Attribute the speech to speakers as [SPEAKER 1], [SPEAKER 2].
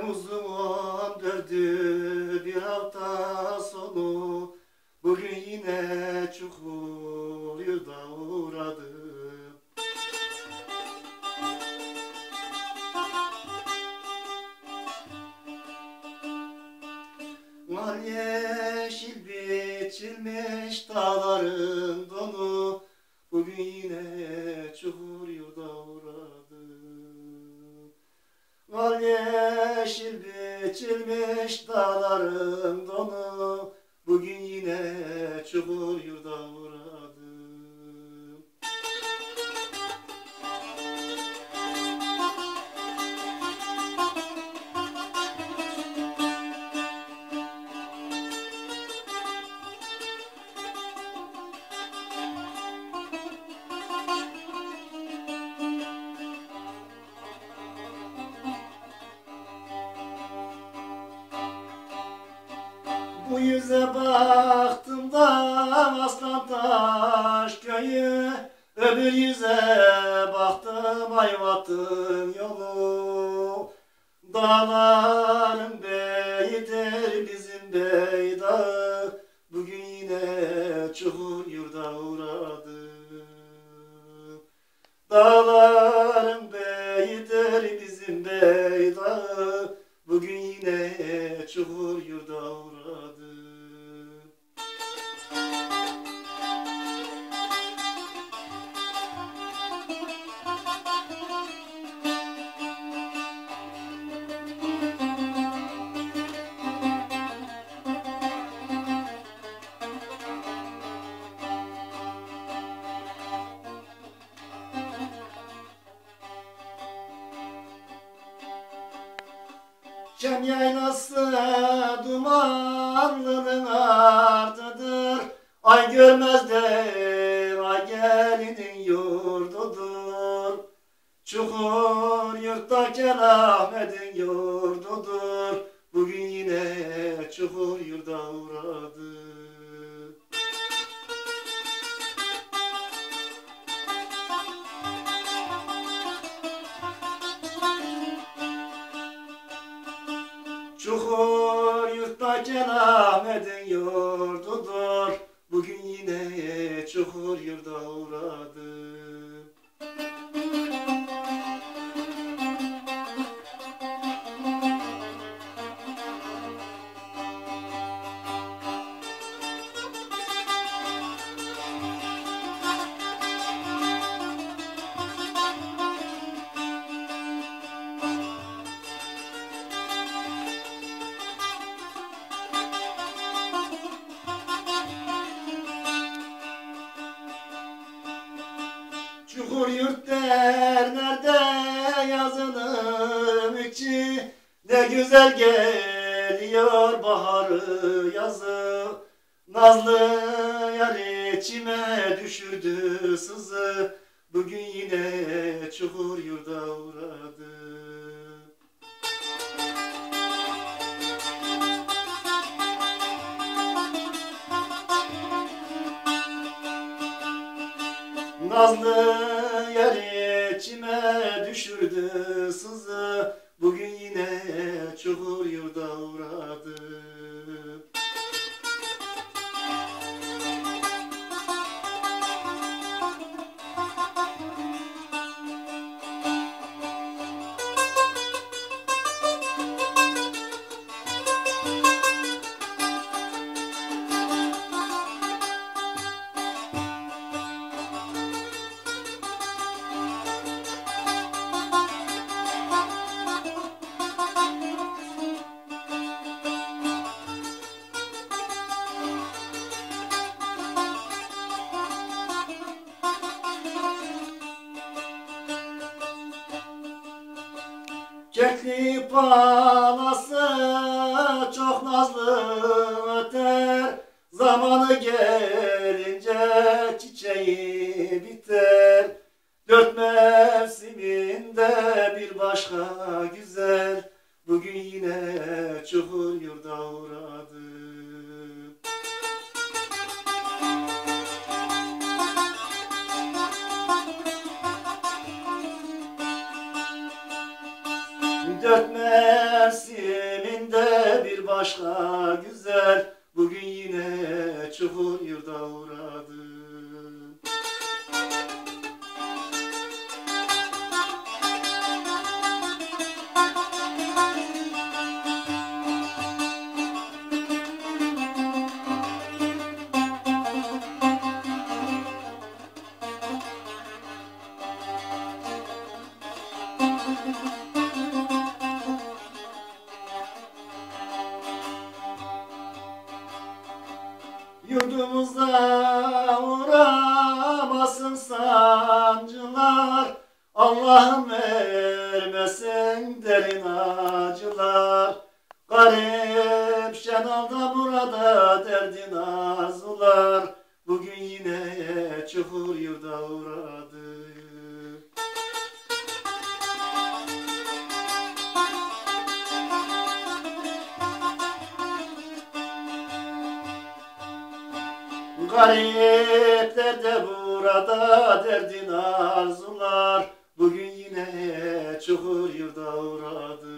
[SPEAKER 1] Temmuz'un 14'ü bir hafta sonu. Bugün yine Çukuryurt'a uğradım. Var yeşil biçilmiş dağların donu. Bugün yine Çukuryurt'a uğradım. Var yeşil biçilmiş dağların donu. Bugün yine Çukuryurt'a uğradım. Bu yüze baktım da Aslantaş köyü, öbür yüze baktım Ayvat'ın yolu. Dağların beyidir bizim Beydağı, bugün yine Çukuryurt'a uğradım. Dağların beyidir bizim Beydağı, bugün yine Çukuryurt'a uğradım. Çam yaylası dumanlının ardıdır. Ay görmezler, ay gelinin yurdudur. Çukuryurt'ta Ahmet'in yurdudur. Bugün yine Çukuryurt'a uğradım. Çukuryurt'ta Ahmet'in yurdudur. Bugün yine Çukuryurt'a uğradım. Çukuryurt der nerede yazının içi, ne güzel geliyor baharı yazı. Nazlı yar içime düşürdü sızı, bugün yine Çukuryurt'a uğradım. Nazlı yar içime düşürdü sızı, bugün yine Çukuryurt'a uğradım. Kekli palası çok nazlı öter, zamanı gelince çiçeği biter. Dört mevsiminde bir başka güzel, bugün yine Çukuryurt'a uğradım. Dört mevsim çukur yurda uğradı. Yurdumuzda uğramasın sancılar, Allah'ım vermesin derin acılar. Garip Şenal'da burada derdin arzular, bugün yine çukur yurda uğradı. Garipler de burada derdin arzular, bugün yine çukur yurda uğradı.